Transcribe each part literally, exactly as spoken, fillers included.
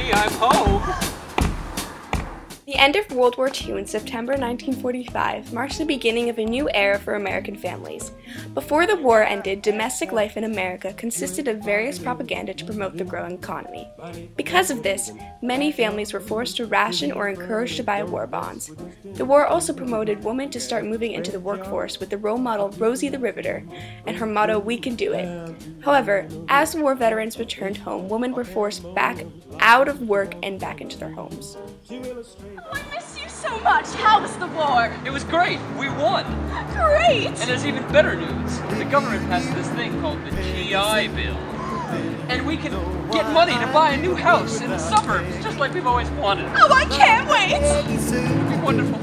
Honey, I'm home. The end of World War Two in September nineteen forty-five marks the beginning of a new era for American families. Before the war ended, domestic life in America consisted of various propaganda to promote the growing economy. Because of this, many families were forced to ration or encouraged to buy war bonds. The war also promoted women to start moving into the workforce with the role model Rosie the Riveter and her motto, "We can do it." However, as war veterans returned home, women were forced back out of work and back into their homes. Oh, I miss you so much. How was the war? It was great. We won. Great! And there's even better news. The government passed this thing called the G I Bill. And we can get money to buy a new house in the suburbs, just like we've always wanted. Oh, I can't wait! It'll be wonderful.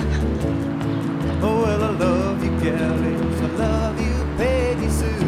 Oh, well, I love you, galleys. I love you, Peggy Sue.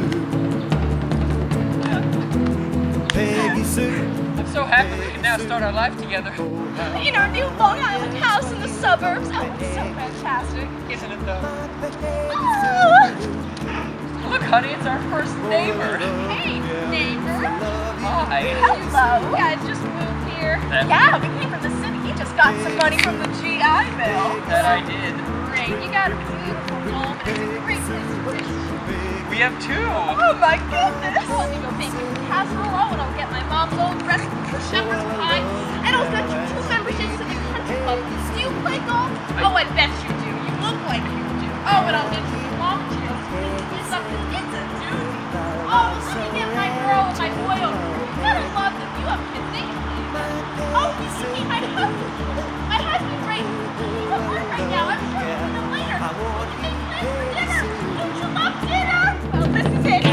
Peggy Sue. I'm so happy we can now start our life together. In our new Long Island house in the suburbs. Oh, it's so fantastic. Isn't it though? Oh. Look, honey, it's our first neighbor. Hey, neighbor. Hi. Hello. Yeah, I just moved here. That yeah, we came from the city. You just got some money from the G I Bill. That I did. Great. You got a beautiful home. It's a great place to visit. We have two. Oh my goodness. I'll go bake you some casserole and I'll get my mom's old recipe for shepherd's pie. And I'll get you two memberships to the country club. Do you play golf? Oh, I bet you do. You look like you do. Oh, and I'll get you some long chairs. It's up to it's a doozy. Oh, let me get my girl and my boy over. You gotta love them. You have kids, they can leave. Oh, you see my husband. My husband's right. He's at work right now. I'm sure he'll see them later. We can make plans for dinner. Don't you love dinner? Well, this is it.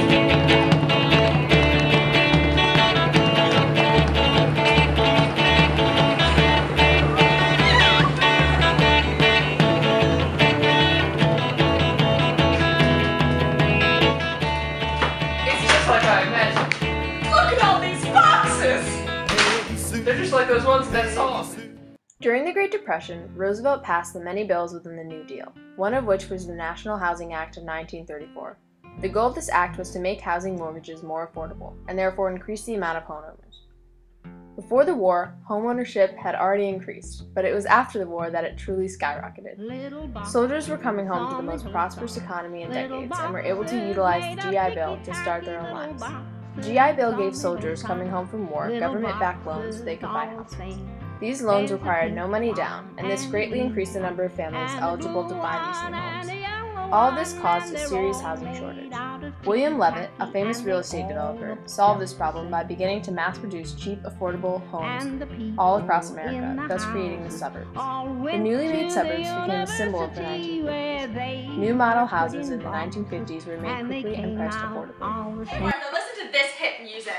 They're just like those ones in that song. During the Great Depression, Roosevelt passed the many bills within the New Deal, one of which was the National Housing Act of nineteen thirty-four. The goal of this act was to make housing mortgages more affordable, and therefore increase the amount of homeowners. Before the war, homeownership had already increased, but it was after the war that it truly skyrocketed. Soldiers were coming home to the most prosperous economy in decades and were able to utilize the G I Bill to start their own lives. The G I Bill gave soldiers coming home from war government-backed loans so they could buy houses. These loans required no money down, and this greatly increased the number of families eligible to buy these new homes. All of this caused a serious housing shortage. William Levitt, a famous real estate developer, solved this problem by beginning to mass-produce cheap, affordable homes all across America, thus creating the suburbs. The newly made suburbs became a symbol of the nineteen fifties. New model houses in the nineteen fifties were made quickly and priced affordably. Hey Martha, listen to this hit music.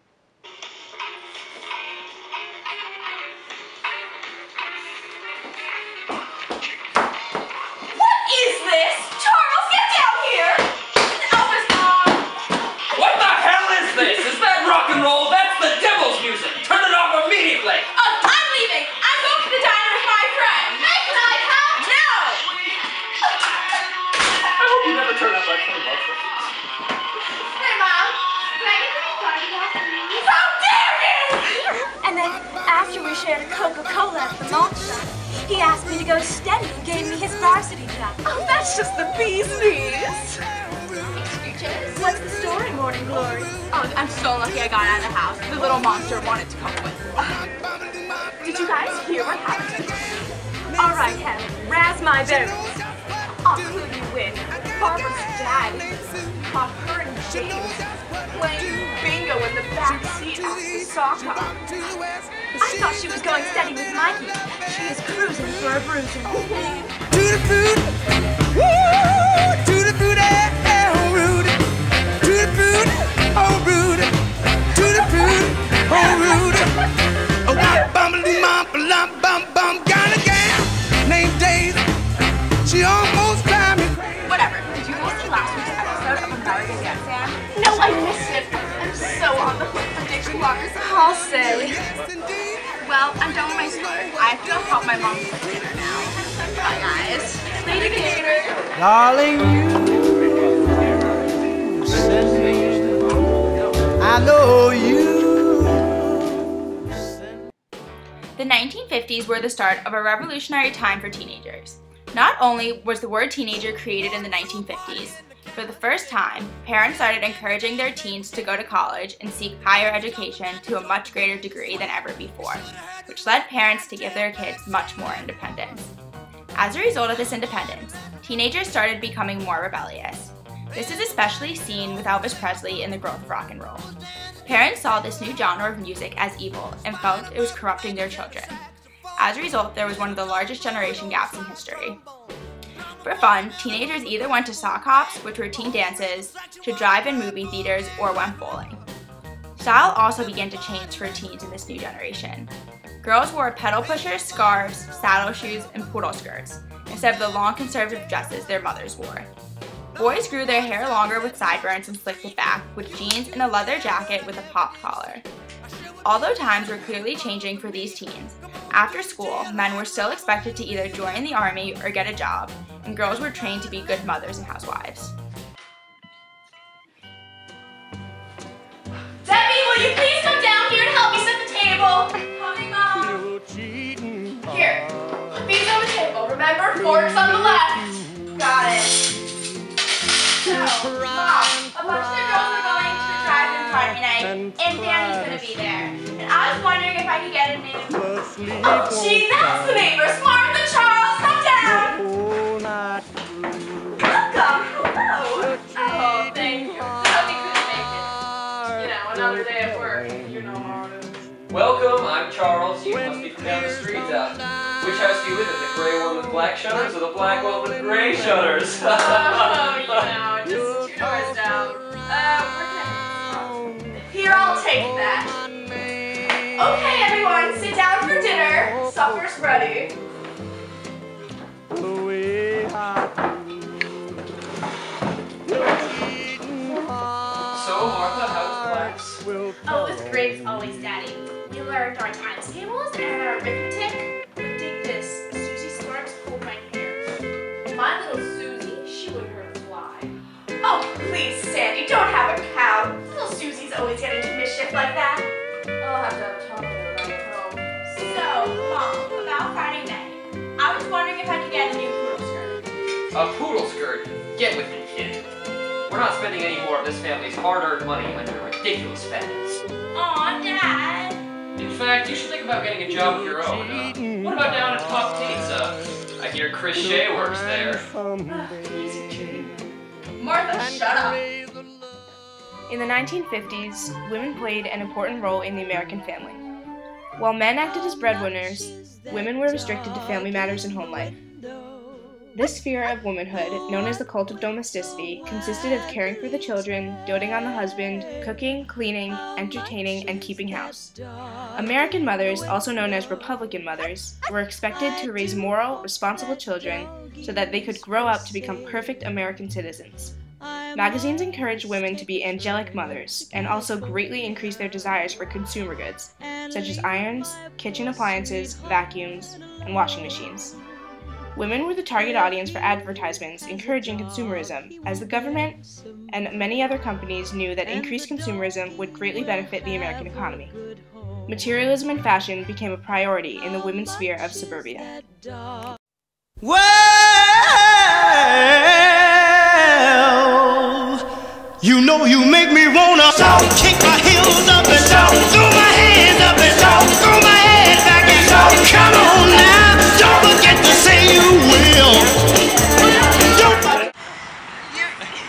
What is this? Charles, get down here! Elvis, Mom! What the hell is this? Is that rock and roll? That's the devil's music. Turn it off immediately. Oh, I'm leaving. I'm going to the diner with my friend. Hey, can I come? No! I hope you never turn up like twenty bucks. Hey, Mom. Can I get the party house, please? How dare you! And then, after we shared a Coca-Cola at the malt shop, he asked me to go steady and gave me his varsity jacket. Oh, that's just the bee's knees. What's the story, Morning Glory? Oh, I'm so lucky I got out of the house. The little monster wanted to come with. Did you guys hear what happened? All right, Helen, razz my berries. I'll clue you in. Barbara's dad caught her and James playing bingo in the back seat of the soccer. I thought she was going steady with Mikey. She is cruising for a bruising. To the food, woo, to the food, eh, oh Rudy. To the food, oh Rudy. To the food, oh Rudy. Oh, bum bum bum bum bum, got a gal named Daisy. She almost drive me crazy. Whatever. Did you guys see last week's episode of American Get Sam? No, I missed it. I'm so on the hook for Dick Clark. I'll say. Well, I'm done with my story. I have to go help my mom cook dinner now. Bye, guys. Later, Gator. Darling, you send me. I know you. The nineteen fifties were the start of a revolutionary time for teenagers. Not only was the word teenager created in the nineteen fifties, for the first time, parents started encouraging their teens to go to college and seek higher education to a much greater degree than ever before, which led parents to give their kids much more independence. As a result of this independence, teenagers started becoming more rebellious. This is especially seen with Elvis Presley in the growth of rock and roll. Parents saw this new genre of music as evil and felt it was corrupting their children. As a result, there was one of the largest generation gaps in history. For fun, teenagers either went to sock hops, which were teen dances, to drive-in movie theaters, or went bowling. Style also began to change for teens in this new generation. Girls wore pedal pushers, scarves, saddle shoes, and poodle skirts, instead of the long conservative dresses their mothers wore. Boys grew their hair longer with sideburns and slicked it back, with jeans and a leather jacket with a popped collar. Although times were clearly changing for these teens, after school, men were still expected to either join the army or get a job, and girls were trained to be good mothers and housewives. Debbie, will you please come down here and help me set the table? Coming, Mom. Here, put these on the table. Remember, forks on the left. Got it. So, Mom, a bunch of the girls are going to the drive-in party night, and Danny's going to be there. And I was wondering if I could get a name. Oh, gee, that's the neighbors. Martha, Charles, come down. Welcome. Hello. Oh, thank you. So we couldn't make it. You know, another day at work. You know how it is. Welcome, I'm Charles. You must be from down the street. Uh, which house do you live in? The gray one with black shutters or the black one with gray shutters? Oh, you know, just two doors down. Uh, we're connected. Here, I'll take that. Okay, everyone, sit down for dinner. Supper's ready. So, Martha, how's blacks? Oh, it was great as always, Daddy. We learned our times tables and our arithmetic. Take this. Susie Starks pulled my hair. My little Susie, she would hurt a fly. Oh, please, Sandy, don't have a cow. Little Susie's always getting into mischief like that. I'll have to have a talk with her when I get home. So, Mom, about Friday night, I was wondering if I could get a new poodle skirt. A poodle skirt? Get with it, kid. We're not spending any more of this family's hard-earned money on your ridiculous fads. Aw, Dad. In fact, you should think about getting a job of your own. Uh, what about down at Pup Pizza? I hear Chris Shea works there. Martha, shut up. In the nineteen fifties, women played an important role in the American family. While men acted as breadwinners, women were restricted to family matters and home life. This sphere of womanhood, known as the cult of domesticity, consisted of caring for the children, doting on the husband, cooking, cleaning, entertaining, and keeping house. American mothers, also known as Republican mothers, were expected to raise moral, responsible children so that they could grow up to become perfect American citizens. Magazines encouraged women to be angelic mothers and also greatly increased their desires for consumer goods, such as irons, kitchen appliances, vacuums, and washing machines. Women were the target audience for advertisements encouraging consumerism, as the government and many other companies knew that increased consumerism would greatly benefit the American economy. Materialism and fashion became a priority in the women's sphere of suburbia. Well, you know you make me wanna kick my heels up and throw my hands up and throw my head back and come on now, don't forget to say you will. Don't. You,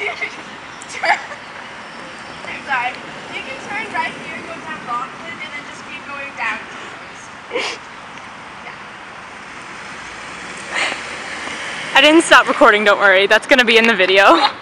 I'm sorry. You can turn right here and go down Rockland and then just keep going down. I didn't stop recording, don't worry. That's gonna be in the video.